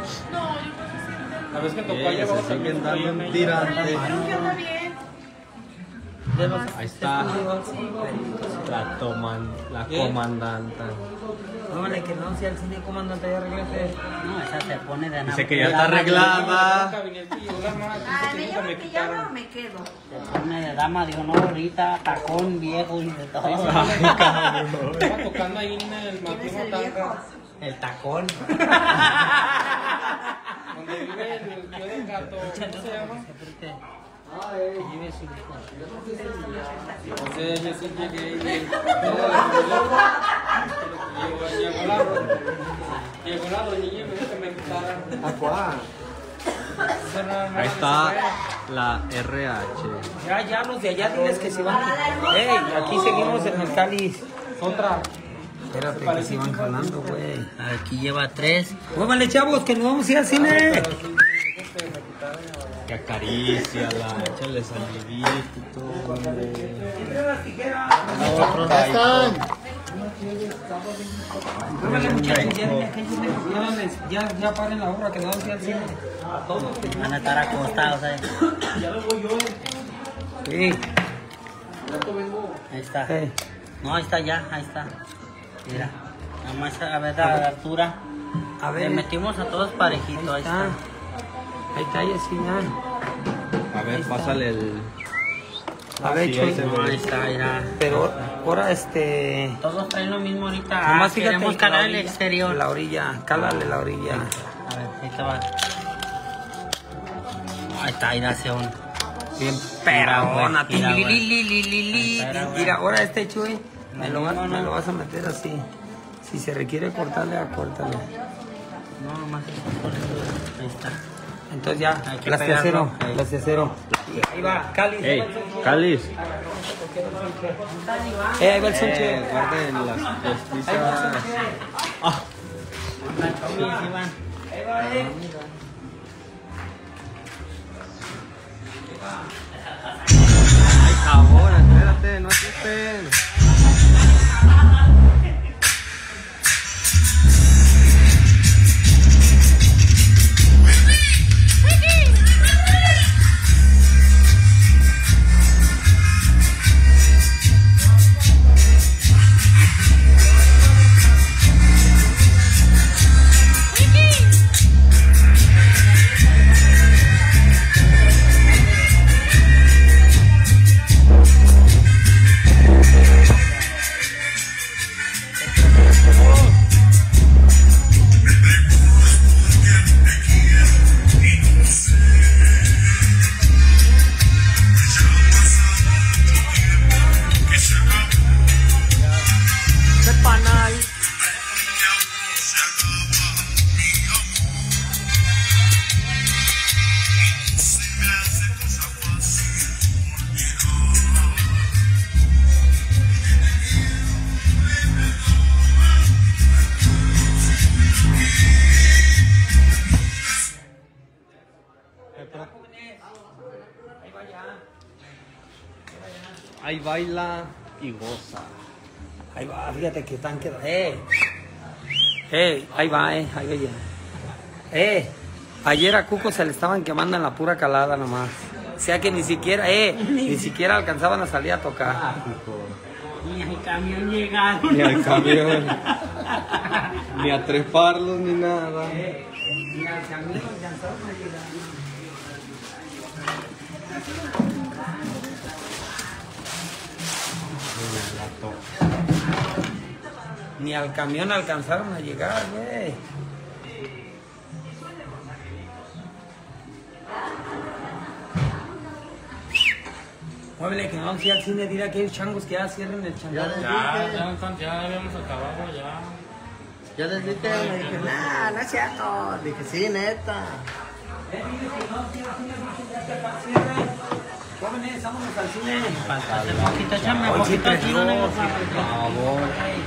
La vez que tocó allá se siguen dando un tirante. Creo que anda bien. Ahí está la comandanta. Nómale que no, si al cine comandante ya regrese. No, esa se pone de nada. Dice que ya está arreglada. Ah, ¿me llamo que llama o me quedo? Se pone de dama, digo, no, ahorita, tacón viejo y de todo. Ay, cabrón. Estaba tocando ahí en el ¿Quién es Martín el viejo? Otanga, El tacón. donde vive el tío del gato. ¿Cómo se llama? No sé, yo sí llegué y llegó la doñilla y me dijo que me invitara. Ahí está la RH. Ya los de allá diles que se van. Ey, aquí seguimos en el cáliz. Otra. Espérate, que se van jalando, güey. Aquí lleva 3. Muévanle, chavos, que nos vamos a ir al cine. Que acaríciala, échale salivito y todo. Ya están. Muévanle, muchachos, ya paren la obra, que nos vamos a ir al cine. Todos. Van a estar acostados ahí. Sí. Ahí está. Hey. No, ahí está ya, ahí está. Mira, nada más a ver la altura. A Le ver. metimos a todos parejitos, ahí está. Ahí está, ya sí, ya. A ver, pásale el. A ver, Sí, Chuy. ahí se ve. Ahí está, mira. Pero ahora Todos traen lo mismo ahorita. nomás fíjate Queremos que calar la el orilla, exterior. La orilla, cálale la orilla. A ver, ahí te va. Ahí está, mira, Seón. Bien perrona. Mira, güey. Mira, ahora este Chuy, me lo No. vas a meter así. Si se requiere cortarle, córtale. No, nomás eso por eso. Ahí está. Entonces ya, Hay que las de pegarlo. acero, las de acero. Ahí va, cáliz. Ey, cáliz. Ahí va el sonche. Guarden las postizas. Ah, ay, cabrón, espérate, no asusten. Ahí baila y goza. Ahí va, fíjate que están quedando. Ahí va, ahí va ya. Ayer a Cuco se le estaban quemando en la pura calada nomás. O sea que ni siquiera, ni siquiera alcanzaban a salir a tocar. Ni al camión llegaron. Ni al camión, ni a treparlos, ni nada. Ni al camión alcanzaron a llegar. Ni al camión alcanzaron a llegar, güey. Muévele que no vamos a ir al cine, dile a aquellos changos que ya cierren el chango. Ya habíamos acabado ya. Yo les dije, me dije, nah, no es cierto. Dije, sí, neta. Jóvenes, vámonos al cine. Faltaste poquito, échame Hoy sí poquito aquí, prendió, no sí, por favor.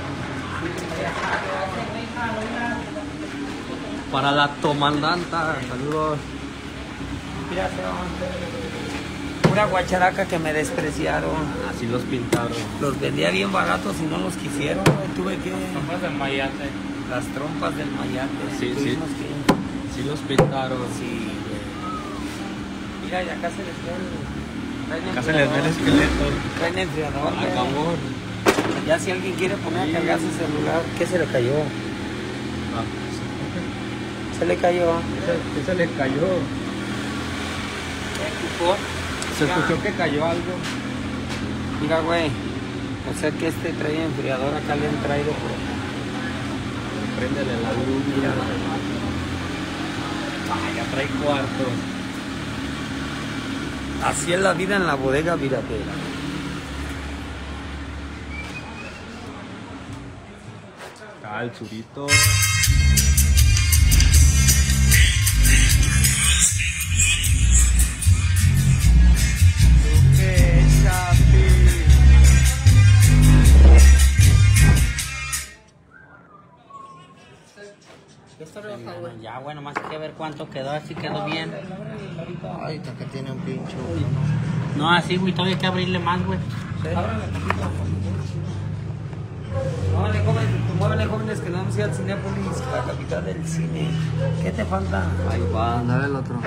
Para la comandanta, saludos. Mira, pura guacharaca que me despreciaron. Así los pintaron. Los vendía bien baratos y no los quisieron. Tuve que... Trompas de mayate. Las trompas del mayate. Sí, Tuvimos que... Sí los pintaron. Sí, güey. Mira, y acá se les ve el... Acá se les ve el esqueleto. Traen enfriador, güey. Acabó. Ya si alguien quiere poner a cargar su celular, ¿qué se le cayó? Se le cayó. Ese le cayó. Se escuchó que cayó algo. Mira, güey. O sea que este trae enfriador, acá le han traído. Préndele la luz. Mira. Ay, ya trae cuarto. Así es la vida en la bodega viratera. Ah, el surito. Ya, bueno, más que ver cuánto quedó, así quedó bien. Ay, está que tiene un pincho. No, así, güey, todavía hay que abrirle más, güey. Muévele, jóvenes, que no hemos ido al Cinépolis, la capital del cine. ¿Qué te falta? Ahí va. Andar el otro.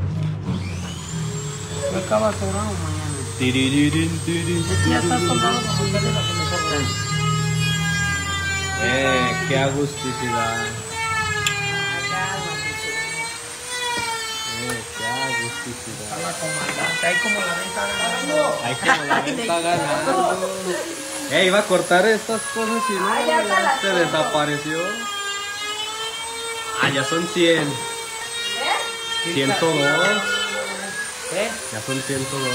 ¿No acabas sobrado mañana? Tiriririn, tiririn. Ya estás contando con ustedes la que me sobra. Qué agusticidad. Qué agusticidad. A la comandante, ahí como la venta ganando. Ahí como la venta ganando. Iba a cortar estas cosas y no, se desapareció. Ah, ya son 100. 102. Ya son 102.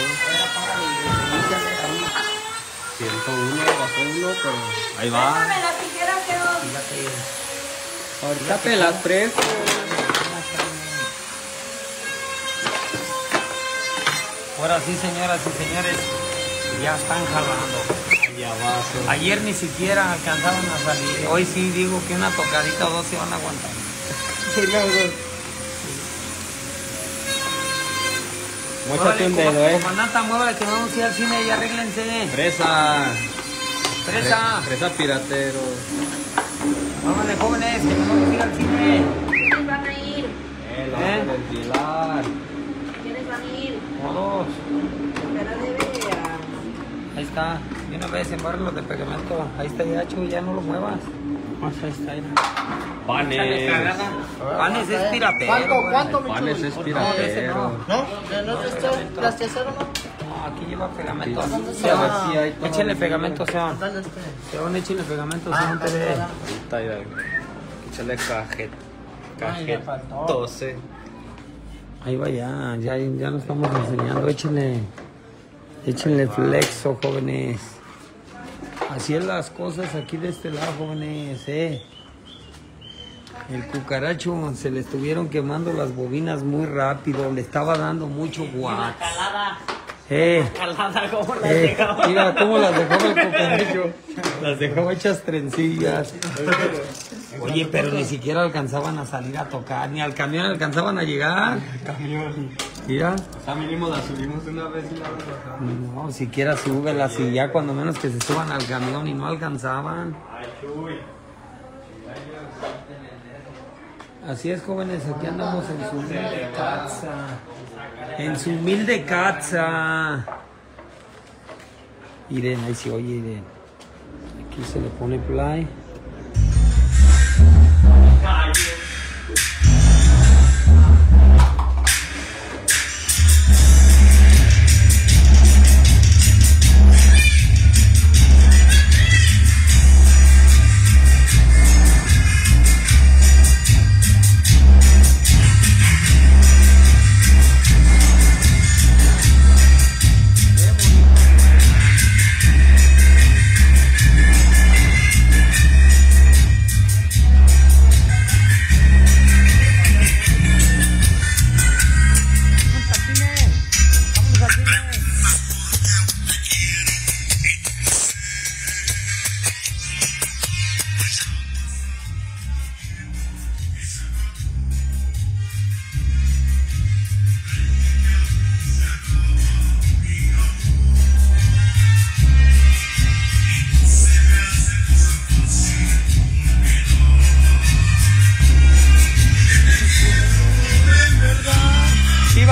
101, bajó uno, pero ahí va. Déjame la tijera que no. Ahorita te las presto. Ahora sí, señoras y señores, ya están jalando. Y abajo. Ayer ni siquiera alcanzaban a salir. Hoy sí digo que una tocadita o dos se van a aguantar. Móchate un dedo, Comandanta, muévale que vamos a ir al cine y arréglense. Fresa. Fresa. Fresa piratero. Muévale, jóvenes, que nos vamos a ir al cine. ¿Quiénes van a ir? La vamos a ventilar. ¿Quiénes van a ir? Todos. Pero debe Ahí está. De una vez embárralo de pegamento. Ahí está ya, Chu, ya no lo muevas. Ahí está, ahí. Panes. Panes es piratero. ¿Cuánto, mi Panes es chulo? piratero. ¿No? ¿No es este plastecero, no? No, aquí lleva pegamento. Sí, Sean, a ver si hay todo. échenle pegamento, Sean. ¿Dónde este? Sean, échenle pegamento, Sean. TV. Ahorita ya. Échale cajet 12. Ahí va ya lo estamos enseñando. Échenle flexo, jóvenes. Así es las cosas aquí de este lado, jóvenes, El cucaracho se le estuvieron quemando las bobinas muy rápido, le estaba dando mucho guac. Calada, ¿cómo la Mira cómo las dejaba el cucaracho. Las dejaba hechas trencillas. Oye, pero ni siquiera alcanzaban a salir a tocar, ni al camión alcanzaban a llegar. Camión. Mira. O sea, mínimo la subimos una vez y la bajamos. No, siquiera súbelas y ya cuando menos que se suban al camión y no alcanzaban. Así es, jóvenes, aquí andamos en su humilde casa. En su humilde casa. Miren, ahí se oye, miren. Aquí se le pone play.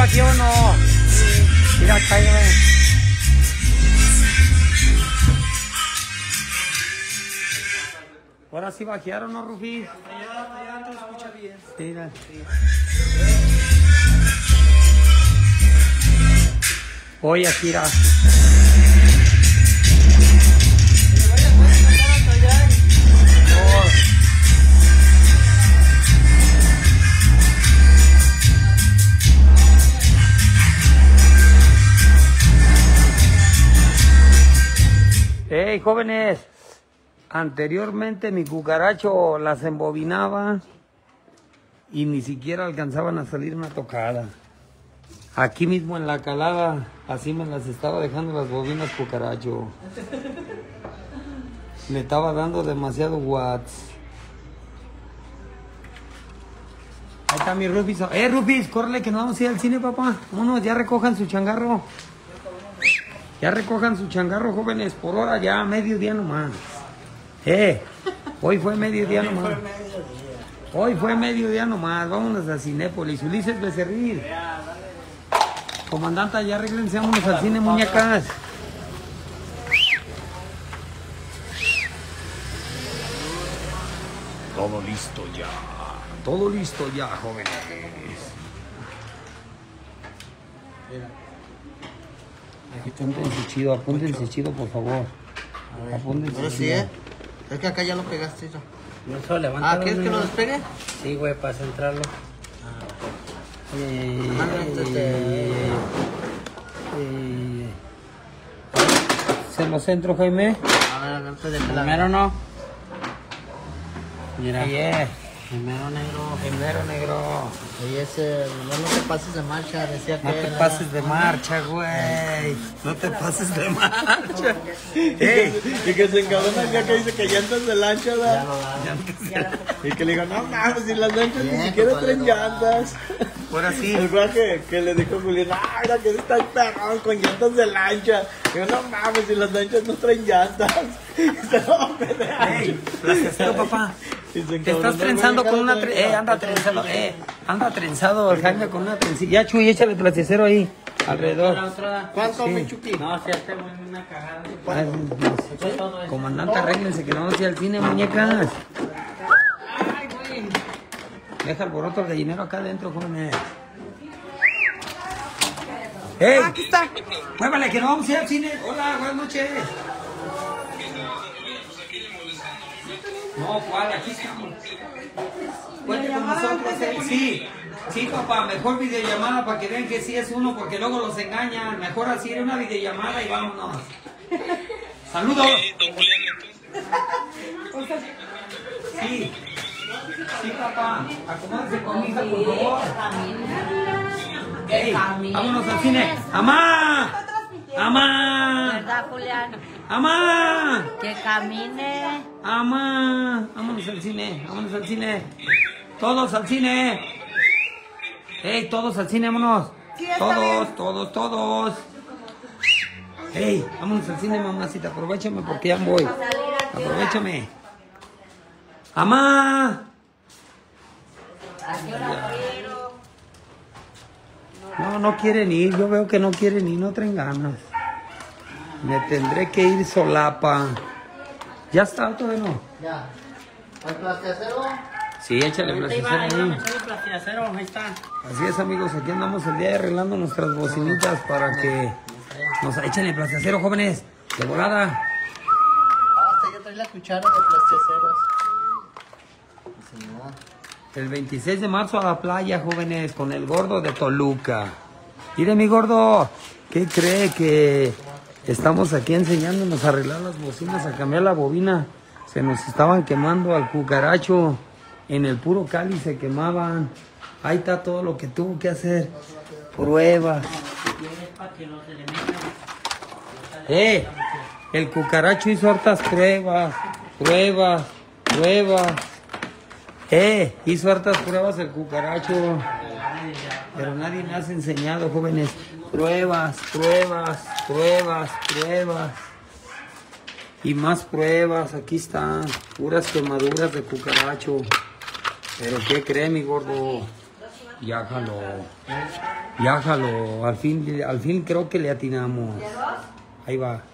vació o no? Mira, cállate. Ahora sí vaquearon, ¿no, Rufí? Ya te escucha bien. Sí, mira. Oye, Akira. Hey, jóvenes, anteriormente mi cucaracho las embobinaba y ni siquiera alcanzaban a salir una tocada. Aquí mismo en la calada, así me las estaba dejando las bobinas cucaracho. Me estaba dando demasiado watts. Ahí está mi Rufis. Rufis, córrele que nos vamos a ir al cine, papá. Vámonos, ya recojan su changarro. Ya recojan su changarro, jóvenes, por hora ya, mediodía nomás. Hoy fue mediodía nomás. Hoy fue mediodía nomás, vámonos a Cinépolis. Ulises Becerril. Comandante, ya arréglense, vámonos al cine, muñecas. Todo listo ya. Todo listo ya, jóvenes. Apúntense chido, por favor. Apúntense Ahora sí, chido. Es que acá ya lo pegaste ya. No solo levanta. ¿Quieres que lo despegue? Sí, güey, para centrarlo. ¿Se lo centro, Jaime? A ver, antes de que la... Primero no. Mira. Yeah. Primero negro. Primero, negro. Oye, ese, no te pases de marcha, decía que... No te pases de marcha, güey. No te pases de marcha. Y que se encabrona el día que dice que llantas de lancha, ¿verdad? Y que le digo, no mames, si las lanchas ni siquiera traen llantas. Ahora sí. El viaje que le dijo Julián, mira que está el perrón con llantas de lancha. Digo, no mames, si las lanchas no traen llantas. Hey, plastiacero, papá. Te estás trenzando con una anda trenzado, anda trenzado Jaime con una trencilla. Ya, Chuy, échale plastiacero ahí, alrededor. ¿Cuánto, Sí. mi Chucky? No, si este güey es una cagada. Ay, comandante, arréglense que no vamos a ir al cine, muñecas. Deja el boroto el gallinero acá adentro, jóvenes. ¡Ey! Aquí está. Muévale, que no vamos a ir al cine. Hola, buenas noches. No, ¿cuál? Aquí estamos. Cuente con nosotros, sí. Sí, papá, mejor videollamada para que vean que sí es uno, porque luego los engañan. Mejor así, era una videollamada y vámonos. ¡Saludos! Sí. Sí, papá. Acomódese con mi hija, por favor. Ey, vámonos al cine. ¡Amá! ¡Amá! ¿Verdad, Julián? ¡Amá! Que camine. ¡Amá! Vámonos al cine, vámonos al cine. Todos al cine. ¡Ey, todos al cine, vámonos! Todos. ¡Ey, vámonos al cine, mamacita! Aprovechame porque ya voy. Aprovechame. ¡Amá! No quieren ir. Yo veo que no quieren ir, no traen ganas. Me tendré que ir solapa. ¿Ya está? ¿Todavía no? Ya. ¿Al plastiacero? Sí, échale plastiacero ahí. Ahí está. Así es, amigos, aquí andamos el día de arreglando nuestras bocinitas para que nos échenle plastiacero, jóvenes, de volada. Hasta ya trae la cuchara de plastiaceros. Señor. El 26 de marzo a la playa, jóvenes, con el gordo de Toluca. Mire, mi gordo, ¿qué cree que estamos aquí enseñándonos a arreglar las bocinas, a cambiar la bobina? Se nos estaban quemando al cucaracho. En el puro Cali se quemaban. Ahí está todo lo que tuvo que hacer. Pruebas. El cucaracho hizo hartas pruebas. Hizo hartas pruebas el cucaracho. Pero nadie me has enseñado, jóvenes. Pruebas. Y más pruebas. Aquí están. Puras quemaduras de cucaracho. Pero ¿qué cree, mi gordo? Ya jaló. Ya jaló. Al fin creo que le atinamos. Ahí va.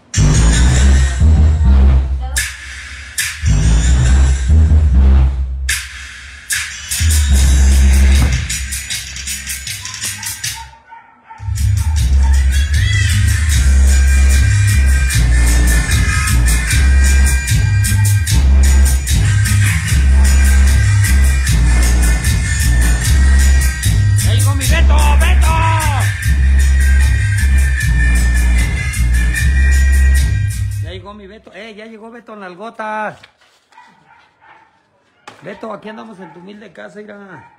Ya llegó Beto Nalgotas. Beto, aquí andamos en tu humilde casa, mira.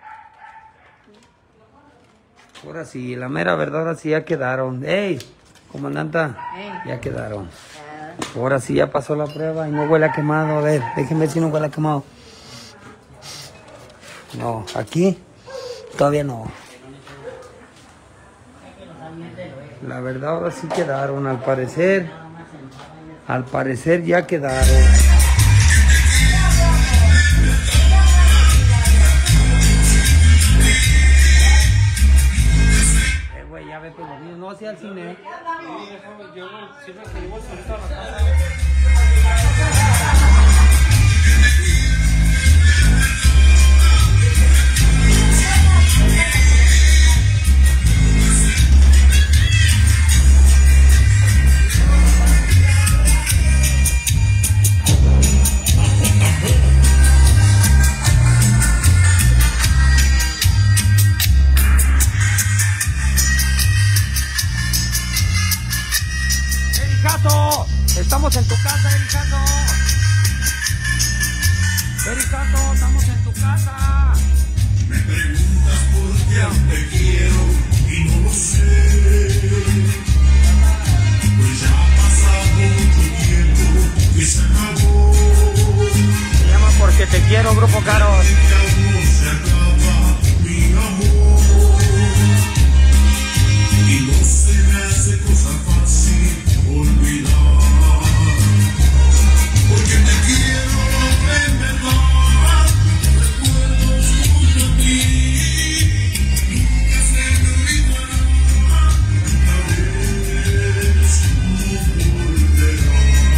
Ahora sí, la mera verdad, ahora sí ya quedaron. ¡Ey! Comandanta, ya quedaron. Ahora sí ya pasó la prueba y no huele a quemado. A ver, déjenme ver si no huele a quemado. No, aquí todavía no. La verdad, ahora sí quedaron, al parecer. Al parecer ya quedaron. Güey, ya vete los niños. No hacia el cine. Estamos en tu casa, Ericato. Ericato, estamos en tu casa. Me preguntas por qué aún te quiero y no lo sé. Pues ya ha pasado mucho tiempo y se acabó. Se llama Porque Te Quiero, Grupo Caros. No se acaba mi amor. Y no se me hace cosa fácil olvidar. Porque te quiero en verdad, recuerdos junto a ti, nunca se me olvidará, otra vez no volverá.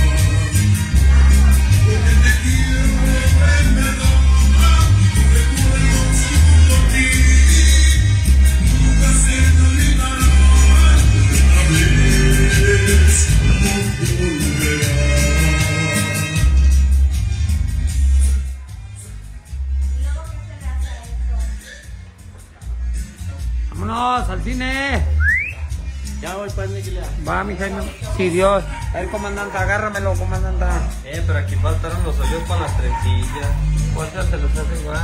Porque te quiero en verdad, recuerdos junto a ti, nunca se me olvidará, otra vez no volverá. Vámonos al cine. Ya voy para el Va, mi Jaime. Sí, Dios. A ver, comandante, agárramelo, comandante. Pero aquí faltaron los hoyos para las trencillas. ¿Cuántas se los hace igual?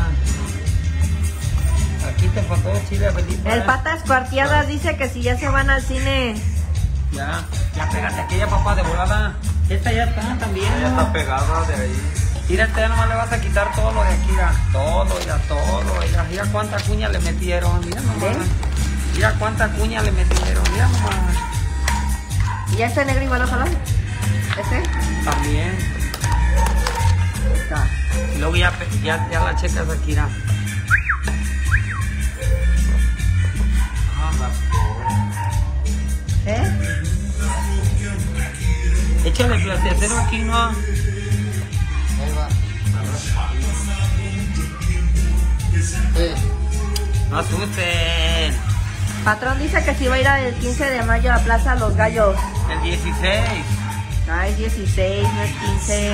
Aquí te faltó chile, Felipe. El Patas Cuarteadas dice que si ya se van al cine. Ya pégate aquella papá de volada. Esta ya está también. Ya está pegada de ahí. Mírate, ya nomás le vas a quitar todo lo de aquí, mira. Todo, ya todo. Mira cuánta cuña le metieron. Mira nomás. Mira cuánta cuña le metieron. Mira nomás. ¿Y ya este negro igual a jalar? ¿Este? También. Está. Y luego ya la checas aquí, mira. Échale placentero aquí, ¿no? No asusten. Patrón dice que si va a ir el 15 de mayo a Plaza Los Gallos. El 16. Ah, es 16, no es 15.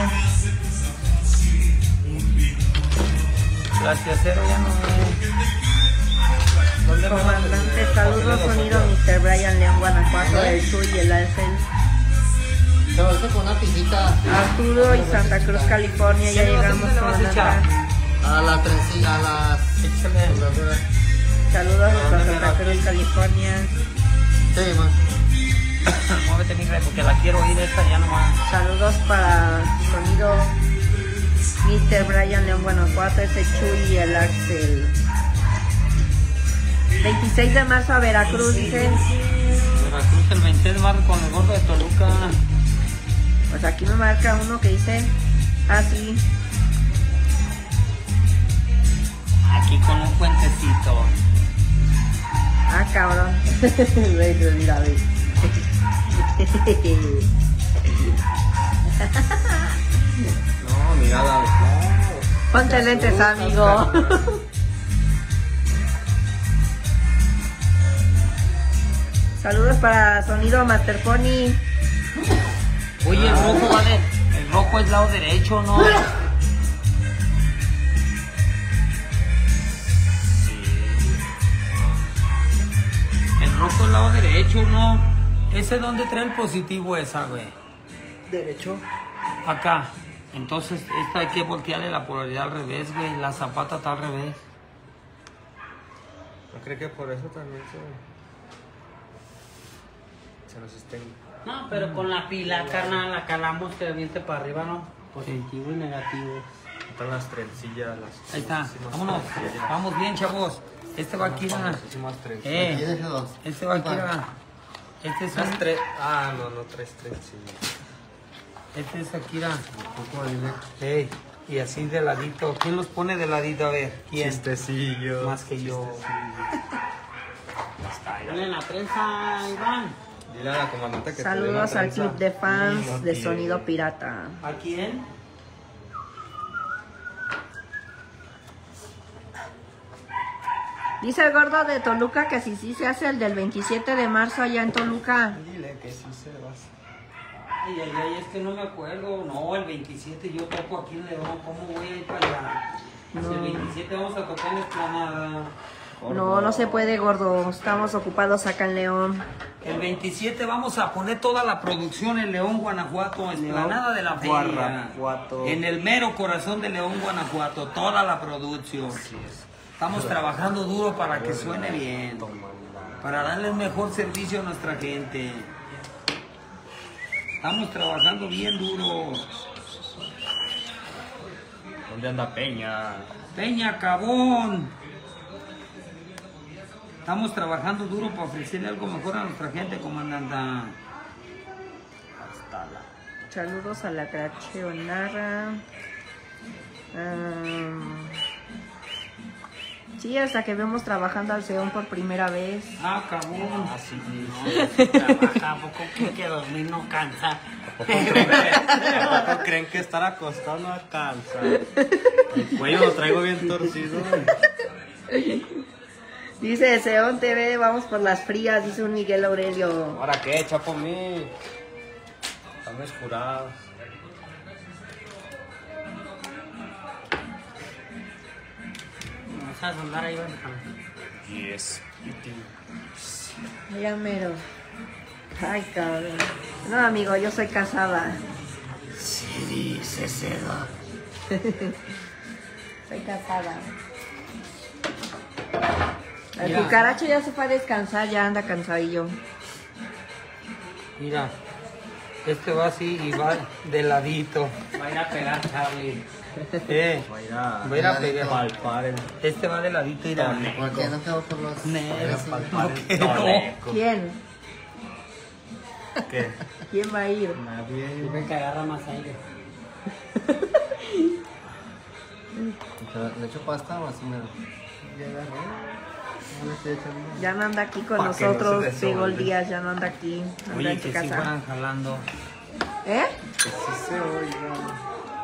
Glaciacero ya no es. ¿Dónde Comandante, saludos, sonido Mr. Brian León, Guanajuato, el Chuy y el Alcel. Se va a hacer con una pijita Arturo y Santa Cruz, California, ya llegamos, comandante. a la trencilla, a las... Saludos a Santa Cruz, California. Sí, man. Muévete, mi rey, porque la quiero oír esta ya nomás. Saludos para sonido Mr. Brian León, Guanajuato, ese Chuy y el Axel. 26 de marzo a Veracruz, dicen. Veracruz el 26 de marzo con el gordo de Toluca. Pues aquí me marca uno que dice así. Aquí con un puentecito. Mira, ve. No, mira la... Ponte lentes, amigo. Saludos para Sonido Master Pony. Oye, el rojo va de... El rojo es lado derecho, ¿no? El rojo es lado derecho, ¿no? ¿Ese dónde trae el positivo esa, güey? Derecho. Acá. Entonces, esta hay que voltearle la polaridad al revés, güey. La zapata está al revés. ¿No cree que por eso también se nos estén... No, pero con la pila, carnal, la calamos que viente para arriba, ¿no? Positivo y negativo. Están las trencillas, las... Ahí está. famosísimas Vámonos. trencillas. Vamos bien, chavos. Este va aquí, Famosísimas trencillas. Este va aquí, Este es Las un... tres... Ah, no, no tres trencillas. Este es Akira. Ey, y así de ladito. ¿Quién los pone de ladito? A ver, ¿quién? Chistecillo. Más que yo. Ponle la trenza, Iván. Dile a la comandante que Saludos te dé al una club trenza. de fans No de quiere. Sonido Pirata. ¿A quién? Dice el gordo de Toluca que si sí se hace el del 27 de marzo allá en Toluca. Dile que sí se va a hacer. Ay, ay, ay, es que no me acuerdo. No, el 27 yo toco aquí en León. ¿Cómo voy a ir para allá? Si el 27 vamos a tocar en la Explanada. No, no se puede, gordo. Estamos ocupados acá en León. El 27 vamos a poner toda la producción en León, Guanajuato, Explanada de la Feria. Guanajuato. En el mero corazón de León, Guanajuato, toda la producción. Estamos trabajando duro para que suene bien, para darle el mejor servicio a nuestra gente. Estamos trabajando bien duro. ¿Dónde anda Peña? Peña Cabón. Estamos trabajando duro para ofrecerle algo mejor a nuestra gente, comandante. Saludos a la Cracheonara. Sí, hasta que vemos trabajando al Seón por primera vez. Ah, Cabón. Así trabaja, ¿a poco creen que dormir no cansa? ¿A poco creen que estar acostado no alcanza? El cuello lo traigo bien torcido. Dice Seón TV, vamos por las frías, dice un Miguel Aurelio. ¿Ahora qué, chapo mí? Estamos curados. No sabes andar ahí, Iván. Yes. Ya mero. Ay, cabrón. No, amigo, yo soy casada. Sí, dice Cedo. Soy casada. El cucaracho ya se fue a descansar, ya anda cansadillo. Mira, este va así y va de ladito. Va a ir a pegar, Charlie. Va a ir a pegar. palpar el Este va de ladito y la... ¿Por qué no quedó por los... Negro, palpar el que no. toleco. ¿Quién? ¿Qué? ¿Quién va a ir? Nadie. Dicen que agarra más aire. ¿Le echo pasta o así mero? Ya agarré. No le estoy echando. Ya no anda aquí con Pa' que no nosotros, se desorden. Pegol Díaz, ya no anda aquí. Anda Oye, en su que sí casa. fueran jalando. ¿Eh? Sí se oiga.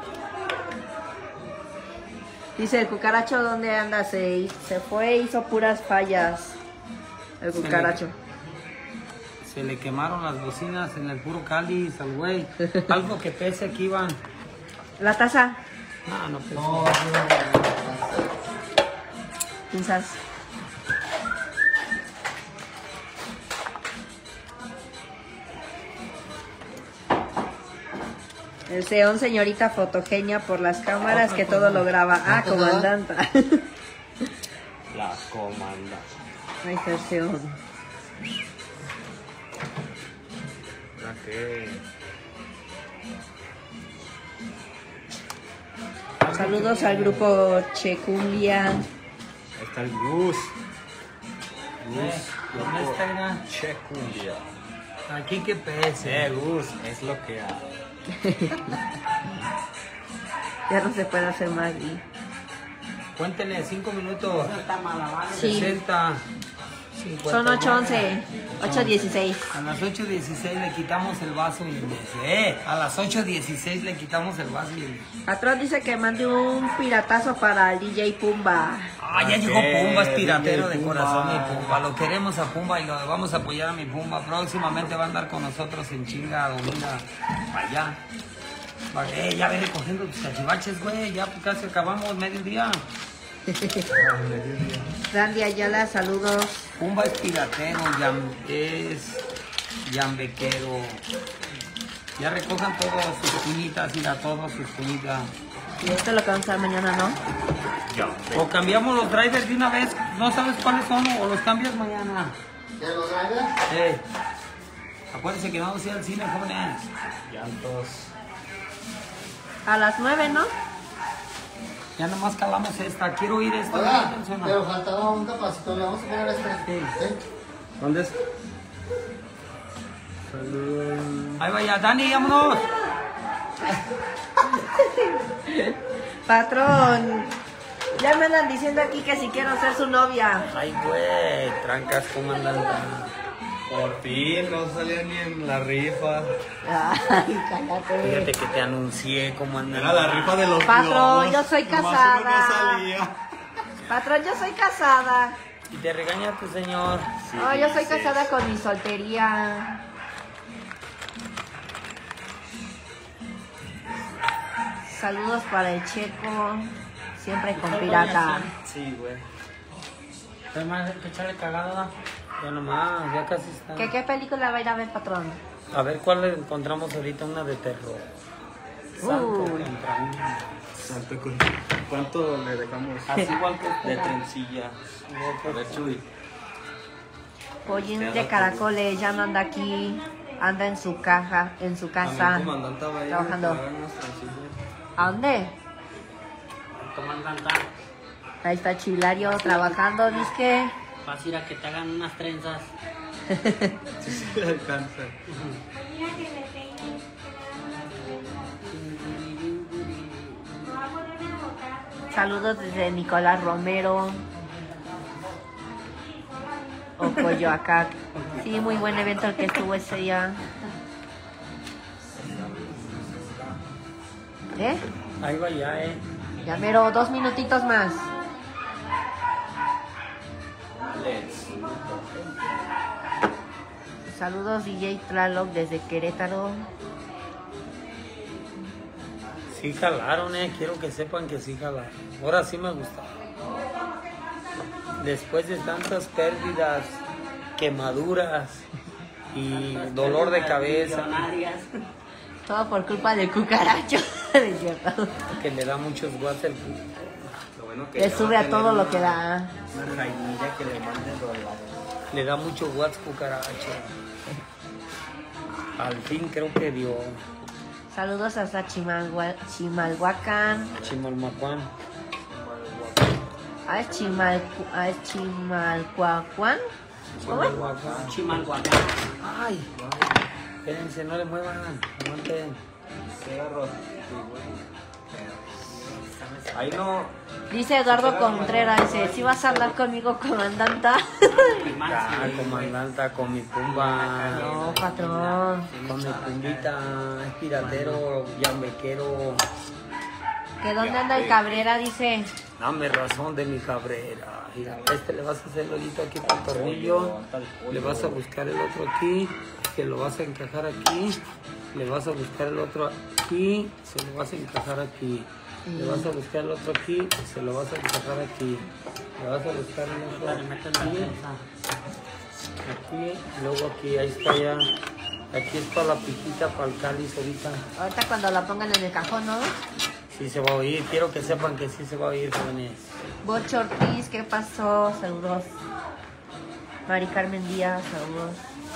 Dice el cucaracho, ¿dónde anda? Se fue, hizo puras fallas. El cucaracho. Se le quemaron las bocinas en el puro cáliz al güey. Algo que pese aquí, Iván. La taza. No, no pese. No, Pinzas. El Seón, señorita fotogenia por las cámaras que todo lo graba. Ah, comandanta. La comanda. Ahí está el Seón. ¿Para qué? Saludos al grupo Checumbia. Ahí está el Gus. ¿Dónde está, mira? Che cumbia. Aquí que pese. Gus, es lo que hay. Ya no se puede hacer más. Cuéntenle 5 minutos. Está mala, ¿vale? Sí. 60. Son 8:11, 8:16. A las 8:16 le quitamos el vaso y a las 8:16 le quitamos el vaso y Patrón dice que mande un piratazo para el DJ Pumba. Ah, ya llegó Pumba, es piratero de corazón mi Pumba. Lo queremos a Pumba y lo vamos a apoyar a mi Pumba. Próximamente va a andar con nosotros en Chinga, Dominga, allá. Ya ve recogiendo tus cachivaches, güey. Ya casi acabamos, mediodía. Randy Ayala, saludos. Pumba es piratero, es yambequero. Ya recojan todas sus cuñitas, mira, todas sus cuñitas. Y esto es lo que vamos a hacer mañana, ¿no? O cambiamos los drivers de una vez, no sabes cuáles son, o los cambias mañana. ¿De los drivers? Acuérdense que vamos a ir al cine, jóvenes. Llantos. A las 9, ¿no? Ya nomás calamos esta, quiero ir esta. Oiga, pero faltaba un capacitor, le vamos a poner este. ¿Sí? ¿Dónde es? Ahí vaya, Dani, vámonos. Patrón, ya me andan diciendo aquí que si quiero ser su novia. Ay, güey, trancas, comandante. Por fin, no salía ni en la rifa. Ay, cállate. Fíjate que te anuncié, comandante. Era la rifa de los Patrón, globos. yo soy Nomás casada. uno no salía. Patrón, yo soy casada. Y te regaña tu señor. No, yo soy casada con mi soltería. Saludos para el Checo, siempre con pirata. Sí, güey. Hay más que echarle cagada. Ya nomás, ya casi está. ¿Qué película va a ir a ver, patrón? A ver cuál le encontramos ahorita, una de terror. Santo Uy. contra mí. Santo con... ¿Cuánto le dejamos? Así igual que de trencilla. A ver, Chuy. Pollín de caracoles, ya no anda aquí, anda en su caja, en su casa. A mi comandante va a ir trabajando. a pagar unas trencillas. ¿A dónde? Comandante, Ahí está Chilario trabajando, disque. vas a ir a que te hagan unas trenzas. Sí, sí le alcanza. Saludos desde Nicolás Romero. O Coyoacán. Sí, muy buen evento el que estuvo ese día. Ahí va ya, Ya mero, 2 minutitos más. Saludos DJ Tlaloc desde Querétaro. Sí jalaron, quiero que sepan que sí jalaron. Ahora sí me gusta. Después de tantas pérdidas, quemaduras y dolor de cabeza, Todo por culpa del cucaracho. Es cierto. que le da muchos watts el Lo bueno que Le ya sube va a todo tener lo que da. Una rainilla que le mande dólares. le da muchos watts cucaracho. Al fin creo que dio. Saludos hasta Chimalhuacán. Chimalmacuán. Es Chimalhuacán. ¿Cómo es? Chimalhuacán. Ay, espérense, no le muevan. Aguanten. Ahí no. Dice Eduardo Contreras, dice, si vas a hablar conmigo, comandanta. Ah, comandanta, con mi pumba. No, patrón. Con mi pumbita. Es piratero, yambequero. ¿Que dónde anda el Cabrera? Dice. Dame razón de mi Cabrera. Mira, a este le vas a hacer el hoyito aquí con el tornillo. Le vas a buscar el otro aquí. Que lo vas a encajar aquí. Le vas a buscar el otro aquí. Se lo vas a encajar aquí. Le vas a buscar el otro aquí. Se lo vas a encajar aquí. Le vas a buscar el otro aquí. Aquí. Luego aquí. Ahí está ya. Aquí es para la piquita, para el cáliz ahorita. Ahorita cuando la pongan en el cajón, ¿no? Sí se va a oír. Quiero que sepan que sí se va a oír, jóvenes. Bocho Ortiz, ¿qué pasó? Saludos. Mari Carmen Díaz, saludos.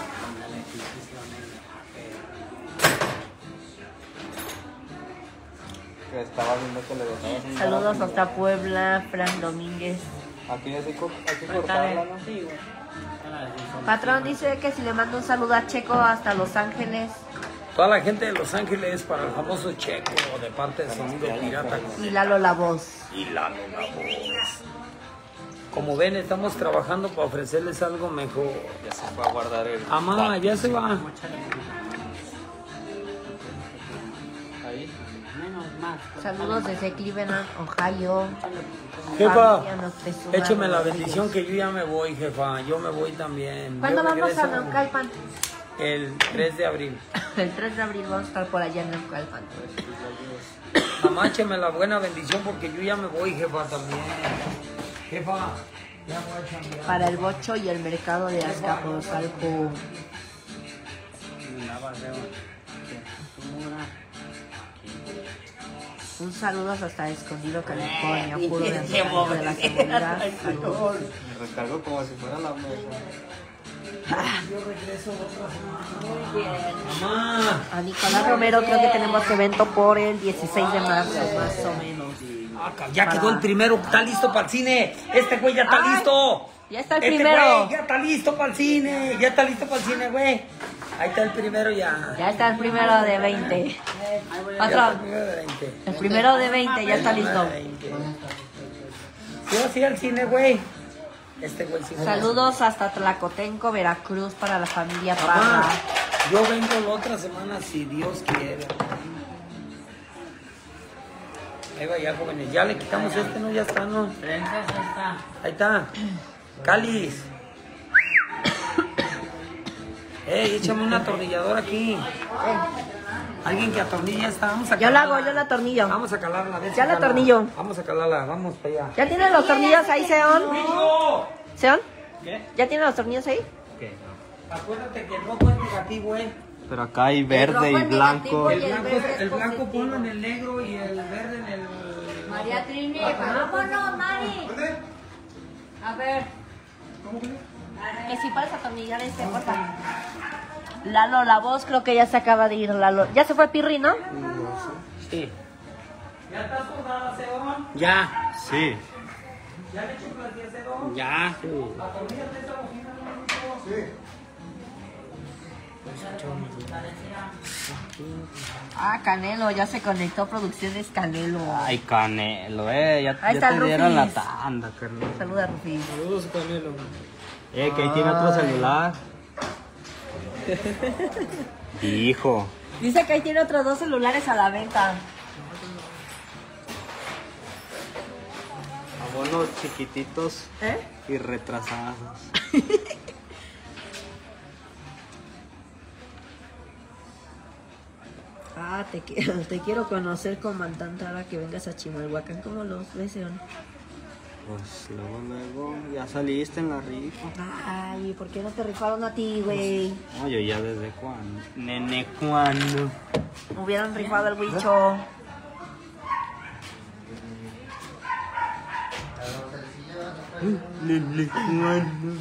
Que estaba viendo que le dejabas un Saludos dólar. hasta Puebla, Fran Domínguez. Aquí hay que cortarla, ¿no? Sí, güey. Patrón dice que si le mando un saludo a Checo hasta Los Ángeles. Toda la gente de Los Ángeles para el famoso Checo de parte de Sonido Pirata Y Lalo La Voz. y Lalo La Voz. Como ven, estamos trabajando para ofrecerles algo mejor. Ya se fue a guardar el... Amá, ya se va. Ahí. Saludos desde Cleveland, Ohio. Jefa, Familia Noctezuma. écheme la bendición que yo ya me voy, jefa. Yo me voy también. ¿Cuándo Yo vamos a regreso Naucalpan? El 3 de abril. El 3 de abril vamos a estar por allá en Naucalpan. Mamá, écheme la buena bendición porque yo ya me voy, jefa, también. Jefa, ya voy a chambear. Para el Bocho y el mercado de Azcapotzalco. Un saludo hasta Escondido, California. Puro de la seguridad. Saludos. Me recargo como si fuera la mesa. Yo regreso otra semana. Mamá. A Nicolás Romero creo que tenemos evento por el 16 de marzo, más o menos. Ya quedó el primero, está listo para el cine. Este güey ya está Ay, listo. ya está el Este primero. güey ya está listo para el cine. Ya está listo para el cine, güey. Ahí está el primero ya. Ya está el primero de 20. Ya está el Otro. primero de 20. El primero de 20 ya está listo. Yo sí al cine, güey. Este güey sí. Saludos hasta Tlacotenco, Veracruz, para la familia Mamá, Parra. yo vengo la otra semana si Dios quiere. Ahí va ya, jóvenes. Ya le quitamos este, ¿no? Ya está, ¿no? Ahí está. Cáliz. Ey, échame una atornilladora aquí. Alguien que atornilla esta. Vamos a Yo la calarla. hago, yo la atornillo. Vamos a calarla. a ver si Ya la jala. atornillo. Vamos a calarla. Vamos para allá. ¿Ya tienen los tornillos ahí, Seon? ¡Bingo! ¿Seon? ¿Qué? ¿Ya tienen los tornillos ahí? ¿Qué? No. Acuérdate que el rojo es negativo, Pero acá hay rojo verde y es blanco. negativo y El blanco, verde es el blanco positivo. ponlo en el negro y el verde en el... María Trini, vámonos, Mari. A ver. Que si puedes atornillar este, por favor. Lalo, la voz creo que ya se acaba de ir, Lalo. Ya se fue Pirri, ¿no? Sí. ¿Ya estás soldada, Seón? Ya. Sí. ¿Ya le chuplas 10 Seón? Ya. Atorníllate esa bocina, ¿no? Sí. Ah, Canelo, ya se conectó Producciones Canelo. Ay, Canelo, ya, Ahí ya está te el dieron la Rufis. tanda, carnal. Saluda, Rufi. Saludos, Canelo. Que ahí tiene otro celular. Hijo. Dice que ahí tiene otros 2 celulares a la venta. Abonos chiquititos ¿Eh? y retrasados. Ah, te quiero conocer, comandante, ahora que vengas a Chimalhuacán. ¿Cómo los ves, Seon? Pues luego, ya saliste en la rifa. Ay, ¿por qué no te rifaron a ti, güey? No, yo ya desde cuándo. Nene, ¿cuándo? Hubieran rifado el bicho. Nene, ¿cuándo?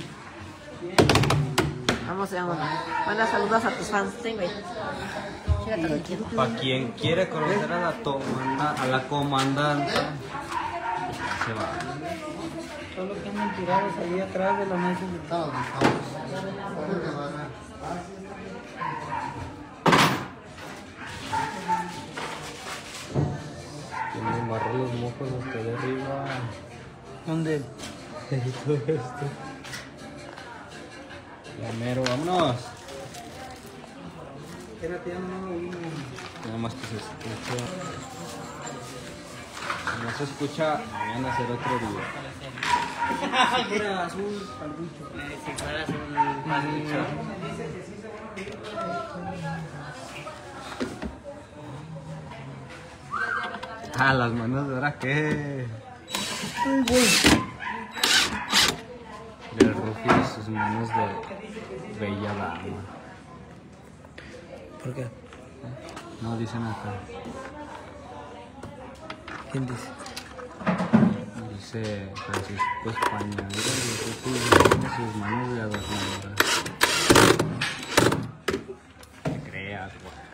Vamos, Seon. Manda saludos a tus fans, sí, güey. Para quien quiere conocer a la comandante, se va. Solo que andan tirados ahí atrás de la mesa. Me embarró los mocos hasta de arriba. ¿Dónde? Todo esto. Ya mero, vámonos. Espérate, ya no lo oímos. Nada más que se escucha. Si no se escucha, mañana será otro día. Si fuera azul, palbucho. Si fueras un palbucho. Ah, las manos de ahora qué. Del Rufi y sus manos de bella dama. ¿Por qué? No dicen acá. ¿Quién dice? Dice Francisco España. Mira, el Rufi tiene sus manos de adornadora. Te creas, güey.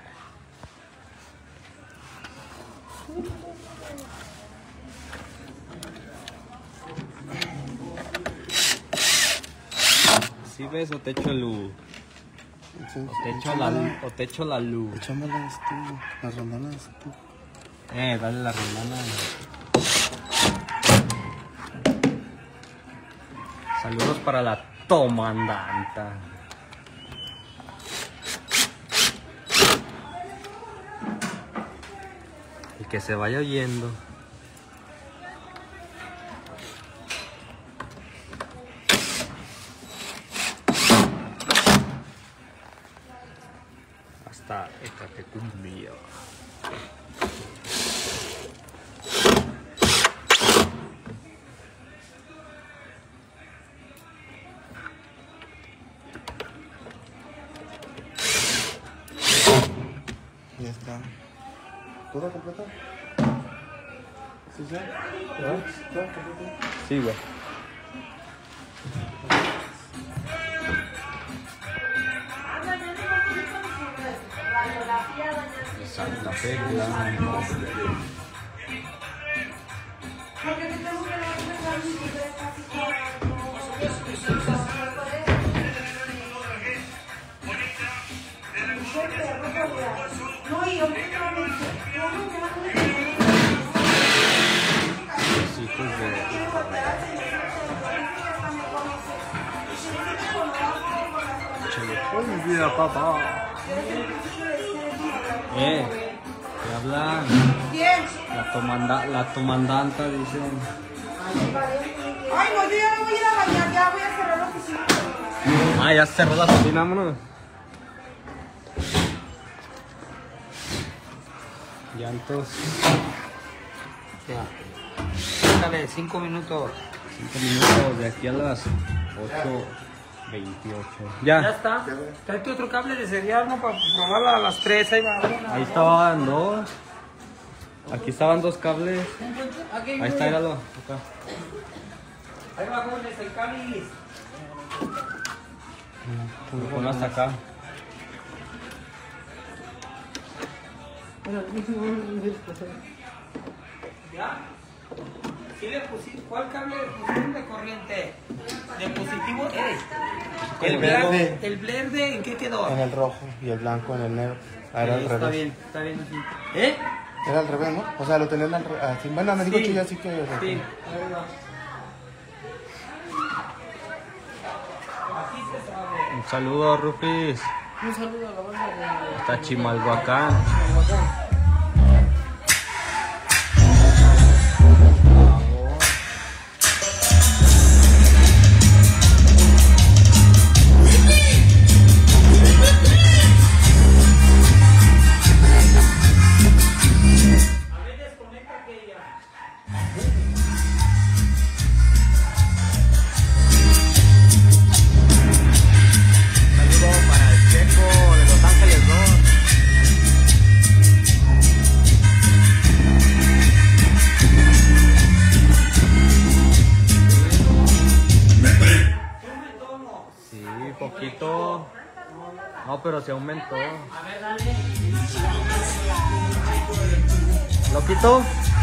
¿Sí ves o te echo luz? O te echo la luz. Échame las rondanas tú. Dale la romana. Saludos para la comandanta. Y que se vaya oyendo. Hasta Ecatecumbio. Ya está. ¿Todo completo? ¿Sí, sí? ¿Todo completo? Sí, güey. Santa Fe, mira, papá. ¿Qué hablan? ¿Quién? La comandanta, dicen. Ay, no, yo ya me voy a ir a bañar, ya voy a cerrar la oficina. Ah, ya cerró la oficina, vámonos. Llantos. Ya. Dale, 5 minutos. 5 minutos de aquí a las 8:28. Ya. Ya está. Tráete otro cable de cereal, ¿no? Para probarla a las 3. Ahí va. Ahí estaban dos. Aquí estaban dos cables. Ahí está, míralo. Acá. Ahí va, jóvenes, el cable. Lo pongo hasta acá. ¿Ya? ¿Sí le pusiste? ¿Cuál cable le pusieron de corriente? ¿De positivo es? El verde. ¿El verde en qué quedó? En el rojo y el blanco en el negro. Ah, era al Está revés. bien así. ¿Eh? Era al revés, ¿no? O sea, lo tenían al revés. Así. Bueno, me dijo Sí. Chuy, así que... Sí. Un saludo, Rufis. Un saludo a la banda de... Está Chimalhuacán. Poquito. No, pero se aumentó. ¿Lo quito?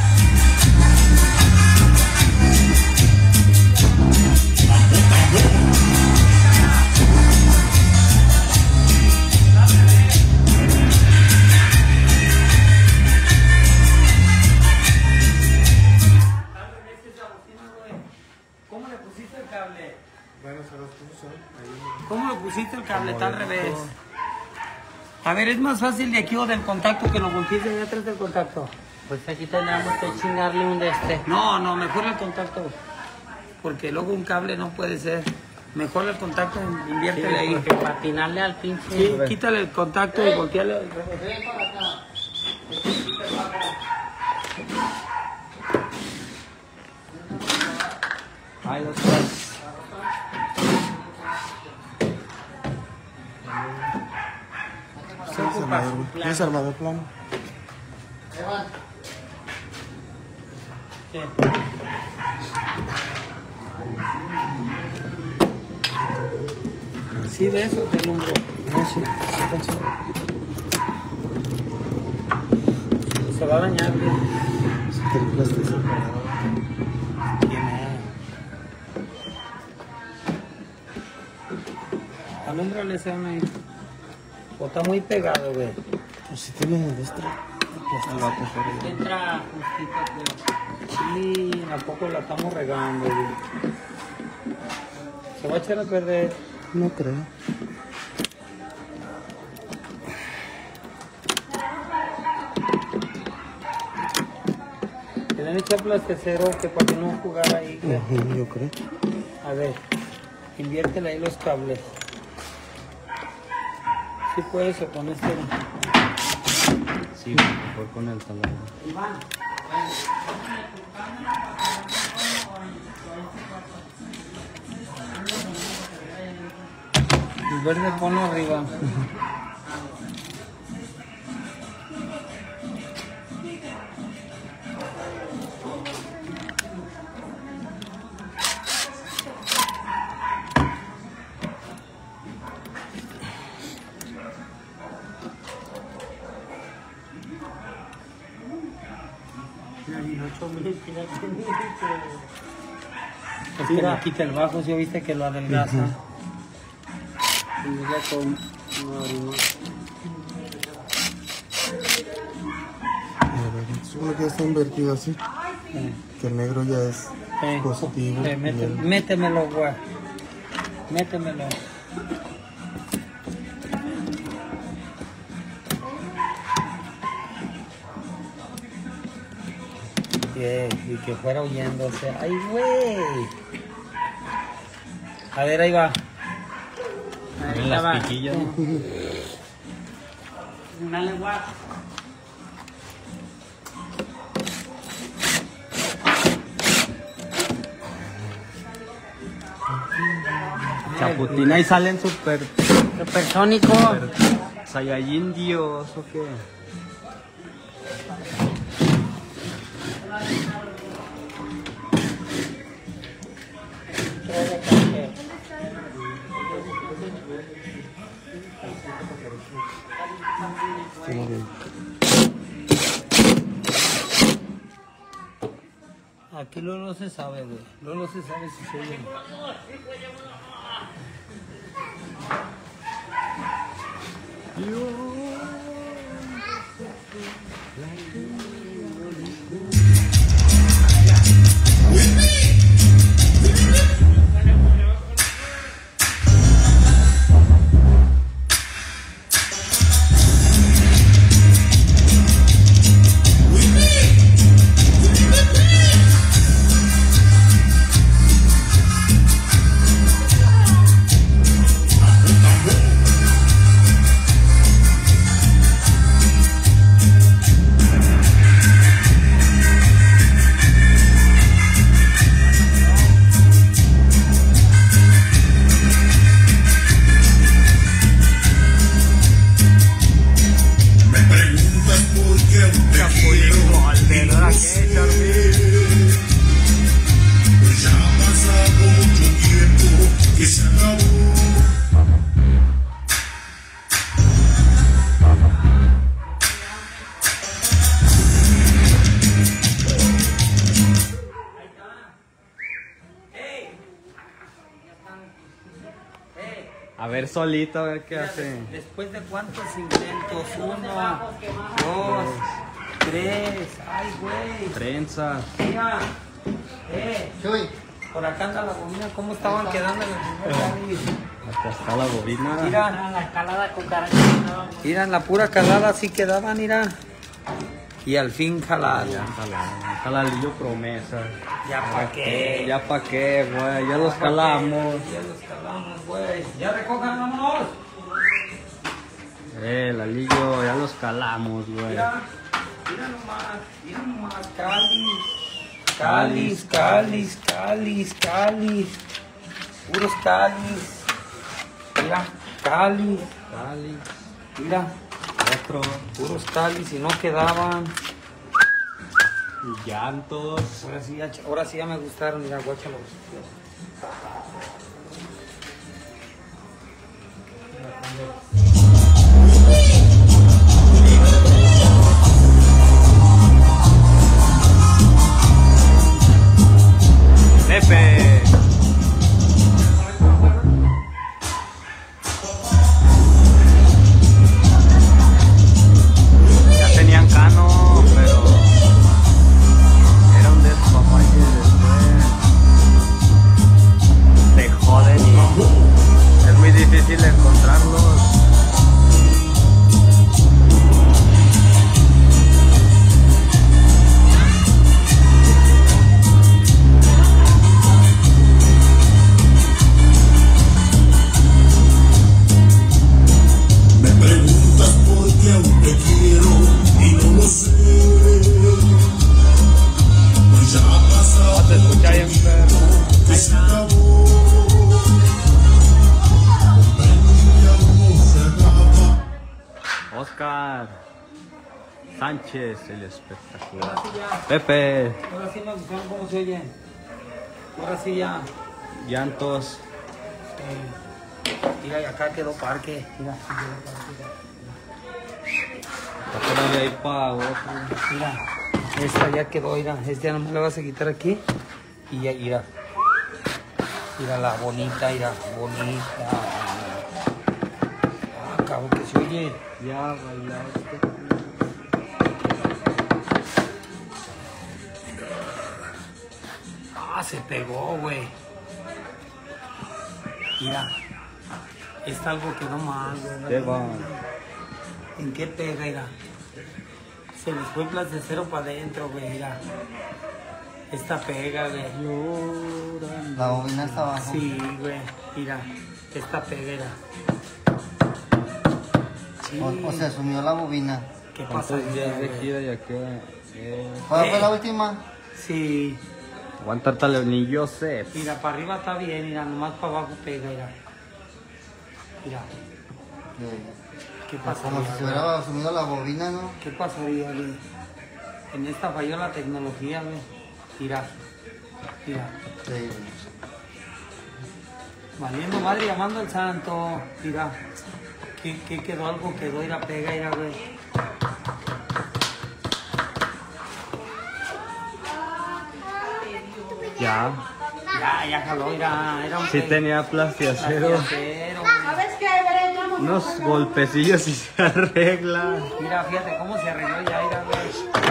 ¿Cómo le pusiste el cable? Bueno, se los puso ahí. ¿Cómo le pusiste el cable? Está al revés. A ver, es más fácil de aquí o del contacto que lo voltees de allá atrás del contacto. Pues aquí tendríamos que chingarle un de este. No, mejor el contacto. Porque luego un cable no puede ser. Mejor el contacto, inviértele ahí. Porque para atinarle al pinche. Sí, quítale el contacto y volteale al revés. Ahí los tres. ¿Tienes armador plano? Sí, de eso, del hombro. Se va a dañar, bien. Alúmbrale ese ahí. O está muy pegado, güey. Pues si tiene de extra. Entra justito, Sí, ¿a poco la estamos regando, güey? ¿Se va a echar a perder? No creo. Le han echado plasticero que para que no jugara ahí. Yo creo. A ver, inviértele ahí los cables. ¿Sí puedes o con este? Sí, mejor con el taladro. Iván. El verde ponlo arriba. Es que le quita el bajo, si viste que lo adelgaza. Y ya con una harina. Supone que ya está invertido así. Que el negro ya es positivo. Métemelo, güey. Métemelo. Y que fuera huyéndose. ¡Ay, güey! A ver, ahí va. En las piquillas. Dale, guau. Chaputina y salen Supersónico. Saiyajin Dios, ¿o qué? Aquí luego no se sabe, güey. Luego no se sabe si se oye. A ver solito, a ver qué hace. Después de cuántos intentos, 1, 2, 3, ay güey. Trenza. Mira, por acá anda la bobina, ¿cómo estaban quedando en el primer lugar? Acá está la bobina. Mira, la calada con carajo. Mira, en la pura calada así quedaban, mira. Y al fin jalada. Ya, jalalillo promesa. Ya pa' qué. Ya pa' qué, güey. Ya los calamos. Ya los calamos, güey. Ya recojan, vámonos. Lalillo, ya los calamos, güey. Mira nomás, cáliz. Cáliz. Puros cáliz. Mira, cáliz. Mira. Otro. Puros cáliz y no quedaban. Y llantos. Ahora sí ya me gustaron, mira, guáchalo. Pepe. Ya tenían cano, pero era un despapalle después. Se joden y Sánchez, el espectacular. Ahora sí ya. Pepe, Ahora sí me gustaron cómo se oye. Ahora sí ya. llantos. Mira, y acá quedó parque. Mira, Todavía hay para otro. mira. Esta ya quedó, mira. Esta ya nomás la vas a quitar aquí. Y ya, mira. Mira la bonita, mira. Bonita. Ah, cabrón, que se oye. Ya bailaste. Ah, se pegó, güey. Mira. Esta algo quedó mal, güey. Te va. ¿En qué pega, mira? Se les fue plasticero para adentro, güey, mira. Esta pega, güey. La bobina está abajo. Sí, güey, mira. Esta pega, mira. Sí. O se asumió la bobina. ¿Qué pasa? ¿Cuántos días de güey? gira y acá? ¿Cuál fue la última? Sí. Aguántale ni Joseph. Mira, para arriba está bien, mira. Nomás para abajo pega, mira. Mira. ¿Qué pasa? Como si se hubiera asumido la bobina, ¿no? ¿Qué pasaría, güey? En esta falló la tecnología, güey. Mira. Mira. Sí. Valiendo madre llamando al santo. Mira. ¿Qué quedó? Algo quedó, mira, pega, mira, güey. Ya. Ya jaló, mira. Era un Sí tenía plastiacero. plastiacero, güey. ¿Sabes qué? Veré, vamos. Unos golpecillos y se arregla. Mira, fíjate cómo se arregló ya, mira, güey.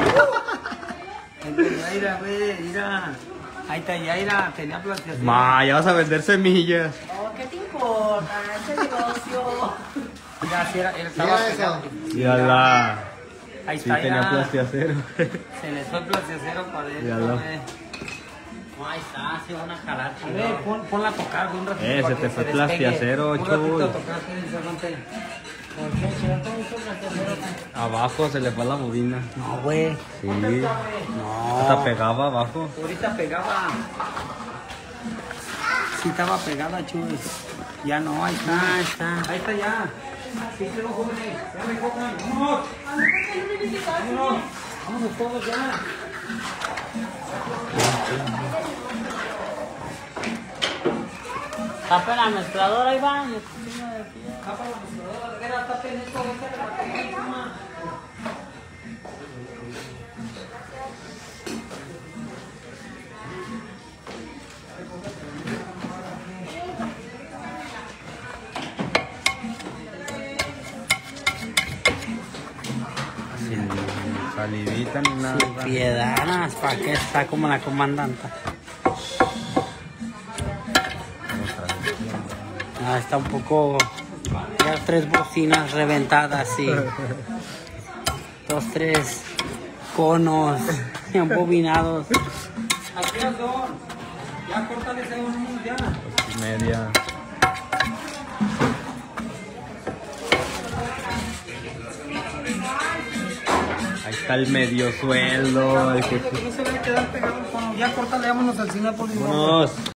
Mira, güey, mira. Ahí está, ya, mira, tenía plastiacero. Ma, ya vas a vender semillas. Oh, ¿qué te importa? Este negocio. Mira, sí, estaba Mira eso. pegado. Mírala. Ahí Sí está, tenía mira. plastiacero. Se le fue el plastiacero para adentro, Míralo. güey. No, ahí está, se van a jalar. A ver, ponla a tocar, güey, un ratito. Se para te que fue despegue. plastiacero, Un ratito a chuy. tocar, espérense, aguante. ¿Por qué? ¿Se le fue mucho plastiacero? Abajo se le fue la bobina. No, güey. Sí. No. Hasta pegaba abajo. Ahorita pegaba. Sí estaba pegada, Chuy. Ya no, ahí está. Ahí está. Ahí está ya. Sí, quedó, jóvenes. Ya recojan. ¡Vámonos! ¡Vámonos! ¡Vámonos todos ya! Tapa la mezcladora, ahí va. Tapa la mezcladora. Era, tapen esto, déjale la que encima. Sin salivita ni nada. Piedad, ¿para qué está como la comandanta? Ah, está un poco. Ya 3 bocinas reventadas y 2, 3 conos embobinados. Aquí son. Ya córtale ese uno ya. 8:30. Ahí está el medio sueldo. El que... No se va a quedar pegado el cono. Ya córtale, vámonos al cine por Vámonos.